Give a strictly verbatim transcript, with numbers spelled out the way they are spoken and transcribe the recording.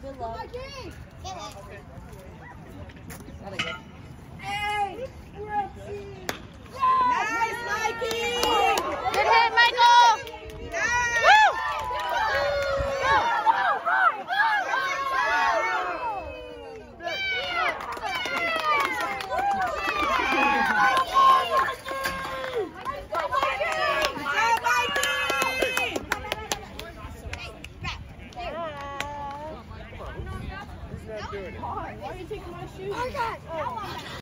Good luck. Mikey! Gotta go. Hey! Nice, Mikey! Good hit, Michael! Nice! Woo! Why are you taking my shoes?